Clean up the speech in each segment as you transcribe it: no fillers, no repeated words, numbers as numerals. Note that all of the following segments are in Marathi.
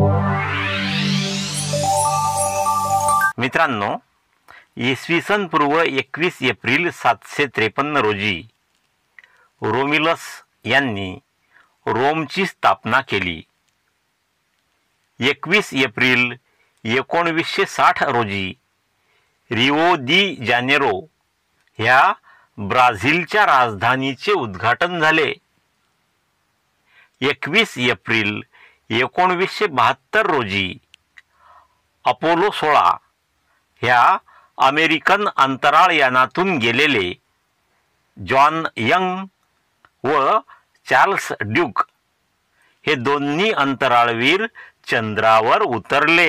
मित्रांनो, इसवी सन पूर्व 21 एप्रिल 753 रोजी रोमिलस यांनी रोमची स्थापना केली. 21 एप्रिल 1960 रोजी रिओ दी जानेरो ह्या ब्राझीलच्या राजधानीचे उद्घाटन झाले. 21 एप्रिल 1972 रोजी अपोलो 16 ह्या अमेरिकन अंतराळ यानातून गेलेले जॉन यंग व चार्ल्स ड्यूक हे दोन्ही अंतराळवीर चंद्रावर उतरले.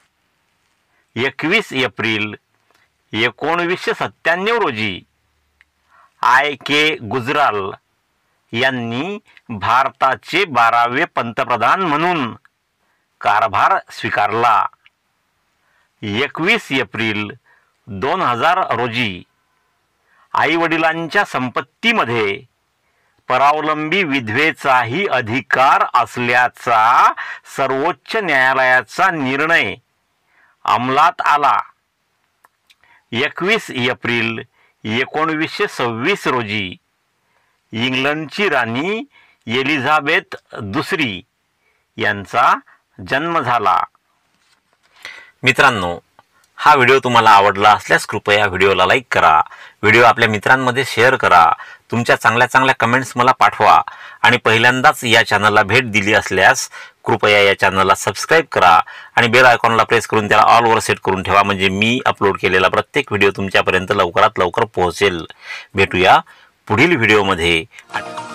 21 एप्रिल 1997 रोजी I.K. गुजराल यांनी भारताचे 12वे पंतप्रधान म्हणून कारभार स्वीकारला. 21 एप्रिल 2000 रोजी आईवडिलांच्या संपत्तीमध्ये परावलंबी विधवेचाही अधिकार असल्याचा सर्वोच्च न्यायालयाचा निर्णय अंमलात आला. 21 एप्रिल 1926 रोजी इंग्लंडची राणी एलिझाबेथ दुसरी यांचा जन्म झाला. मित्रांनो, हा व्हिडिओ तुम्हाला आवडला असल्यास कृपया व्हिडिओला लाईक करा, व्हिडिओ आपल्या मित्रांमध्ये शेअर करा, तुमच्या चांगल्या कमेंट्स मला पाठवा आणि पहिल्यांदाच या चॅनलला भेट दिली असल्यास कृपया या चॅनलला सबस्क्राईब करा आणि बेल आयकॉनला प्रेस करून त्याला ऑल वर सेट करून ठेवा, म्हणजे मी अपलोड केलेला प्रत्येक व्हिडिओ तुमच्यापर्यंत लवकरात लवकर पोहोचेल. भेटूया पुढील व्हिडिओमध्ये.